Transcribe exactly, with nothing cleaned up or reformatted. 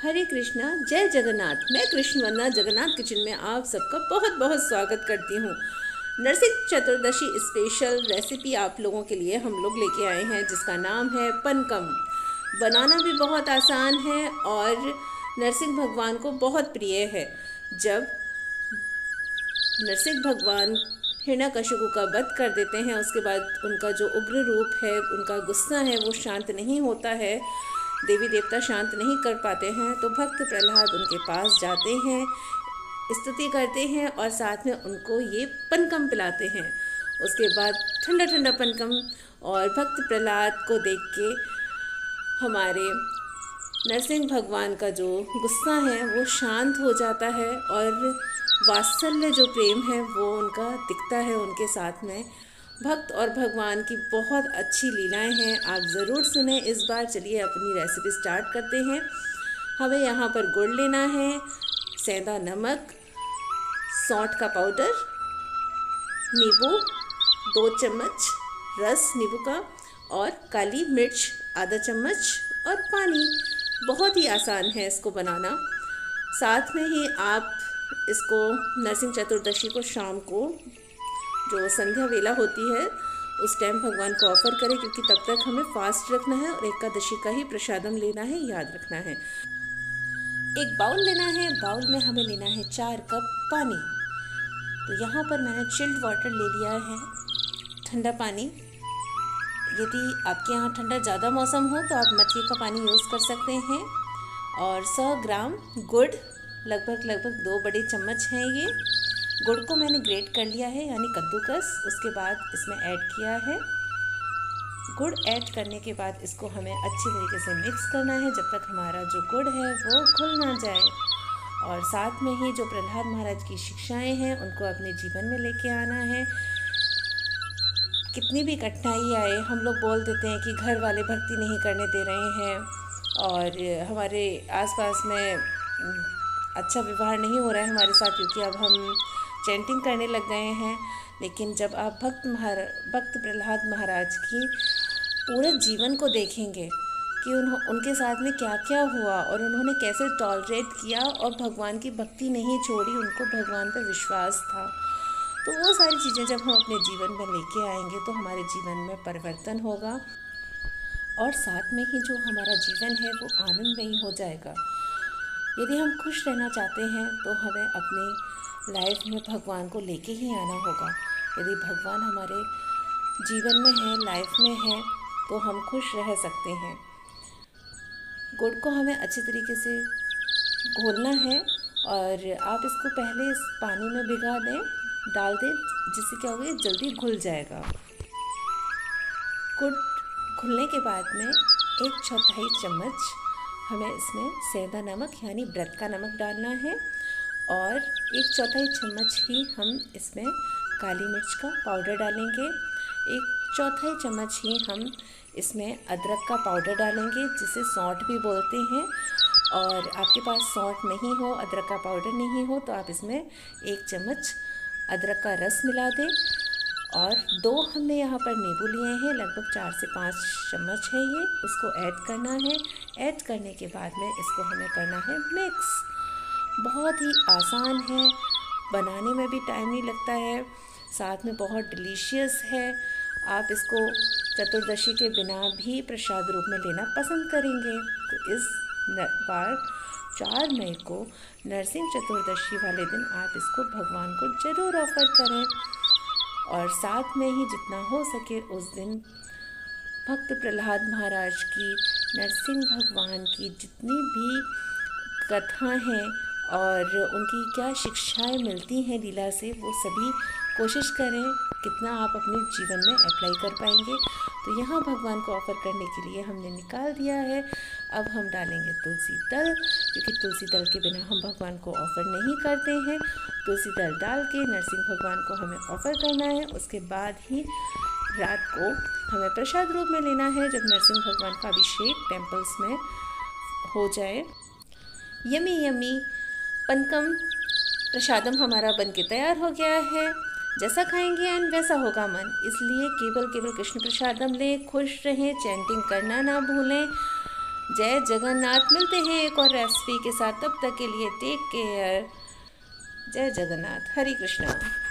हरे कृष्णा, जय जगन्नाथ। मैं कृष्ण वंदना जगन्नाथ किचन में आप सबका बहुत बहुत स्वागत करती हूँ। नरसिंह चतुर्दशी स्पेशल रेसिपी आप लोगों के लिए हम लोग लेके आए हैं, जिसका नाम है पनकम। बनाना भी बहुत आसान है और नरसिंह भगवान को बहुत प्रिय है। जब नरसिंह भगवान हिरण्यकशिपु का वध कर देते हैं, उसके बाद उनका जो उग्र रूप है, उनका गुस्सा है, वो शांत नहीं होता है, देवी देवता शांत नहीं कर पाते हैं, तो भक्त प्रहलाद उनके पास जाते हैं, स्तुति करते हैं और साथ में उनको ये पनकम पिलाते हैं। उसके बाद ठंडा ठंडा पनकम और भक्त प्रहलाद को देख के हमारे नरसिंह भगवान का जो गुस्सा है वो शांत हो जाता है और वात्सल्य जो प्रेम है वो उनका दिखता है उनके साथ में। भक्त और भगवान की बहुत अच्छी लीलाएं हैं, आप ज़रूर सुने इस बार। चलिए अपनी रेसिपी स्टार्ट करते हैं। हमें यहाँ पर गुड़ लेना है, सेंधा नमक, सौंठ का पाउडर, नींबू दो चम्मच रस नींबू का, और काली मिर्च आधा चम्मच, और पानी। बहुत ही आसान है इसको बनाना। साथ में ही आप इसको नरसिंह चतुर्दशी को शाम को जो संध्या वेला होती है उस टाइम भगवान को ऑफर करें, क्योंकि तब तक हमें फास्ट रखना है और एकादशी का ही प्रसादम लेना है, याद रखना है। एक बाउल लेना है, बाउल में हमें लेना है चार कप पानी। तो यहाँ पर मैंने चिल्ड वाटर ले लिया है, ठंडा पानी। यदि आपके यहाँ ठंडा ज़्यादा मौसम हो तो आप मटके का पानी यूज़ कर सकते हैं। और सौ ग्राम गुड़, लगभग लगभग दो बड़े चम्मच हैं ये। गुड़ को मैंने ग्रेट कर लिया है, यानी कद्दूकस। उसके बाद इसमें ऐड किया है। गुड़ ऐड करने के बाद इसको हमें अच्छी तरीके से मिक्स करना है जब तक हमारा जो गुड़ है वो घुल ना जाए। और साथ में ही जो प्रहलाद महाराज की शिक्षाएं हैं उनको अपने जीवन में लेके आना है। कितनी भी कठिनाई आए, हम लोग बोल देते हैं कि घर वाले भक्ति नहीं करने दे रहे हैं और हमारे आसपास में अच्छा व्यवहार नहीं हो रहा है हमारे साथ, क्योंकि अब हम चैंटिंग करने लग गए हैं। लेकिन जब आप भक्त महाराज भक्त प्रहलाद महाराज की पूरे जीवन को देखेंगे कि उन उनके साथ में क्या क्या हुआ और उन्होंने कैसे टॉलरेट किया और भगवान की भक्ति नहीं छोड़ी, उनको भगवान पर विश्वास था, तो वो सारी चीज़ें जब हम अपने जीवन में लेके आएंगे तो हमारे जीवन में परिवर्तन होगा और साथ में ही जो हमारा जीवन है वो आनंदमयी हो जाएगा। यदि हम खुश रहना चाहते हैं तो हमें अपने लाइफ में भगवान को लेके ही आना होगा। यदि भगवान हमारे जीवन में है, लाइफ में है, तो हम खुश रह सकते हैं। गुड़ को हमें अच्छे तरीके से घोलना है और आप इसको पहले इस पानी में भिगा दें, डाल दें, जिससे क्या होगा जल्दी घुल जाएगा। गुड़ घुलने के बाद में एक चौथाई चम्मच हमें इसमें सेंधा नमक यानी व्रत का नमक डालना है और एक चौथाई चम्मच ही हम इसमें काली मिर्च का पाउडर डालेंगे। एक चौथाई चम्मच ही हम इसमें अदरक का पाउडर डालेंगे, जिसे सौंठ भी बोलते हैं। और आपके पास सौंठ नहीं हो, अदरक का पाउडर नहीं हो, तो आप इसमें एक चम्मच अदरक का रस मिला दें। और दो हमने यहाँ पर नींबू लिए हैं, लगभग चार से पाँच चम्मच है ये, उसको ऐड करना है। ऐड करने के बाद में इसको हमें करना है मिक्स। बहुत ही आसान है, बनाने में भी टाइम नहीं लगता है, साथ में बहुत डिलीशियस है। आप इसको चतुर्दशी के बिना भी प्रसाद रूप में लेना पसंद करेंगे। तो इस बार चार मई को नरसिंह चतुर्दशी वाले दिन आप इसको भगवान को ज़रूर ऑफर करें। और साथ में ही जितना हो सके उस दिन भक्त प्रहलाद महाराज की, नरसिंह भगवान की जितनी भी कथा हैं और उनकी क्या शिक्षाएं मिलती हैं लीला से, वो सभी कोशिश करें कितना आप अपने जीवन में अप्लाई कर पाएंगे। तो यहाँ भगवान को ऑफ़र करने के लिए हमने निकाल दिया है। अब हम डालेंगे तुलसी दल, क्योंकि तुलसी दल के बिना हम भगवान को ऑफ़र नहीं करते हैं। तुलसी दल डाल के नरसिंह भगवान को हमें ऑफ़र करना है। उसके बाद ही रात को हमें प्रसाद रूप में लेना है, जब नरसिंह भगवान का अभिषेक टेम्पल्स में हो जाए। यमी यमी पनकम प्रसादम हमारा बनके तैयार हो गया है। जैसा खाएंगे एंड वैसा होगा मन, इसलिए केवल केवल कृष्ण प्रसादम लें, खुश रहें, चैंटिंग करना ना भूलें। जय जगन्नाथ। मिलते हैं एक और रेसिपी के साथ, तब तक के लिए टेक केयर। जय जगन्नाथ। हरे कृष्णा।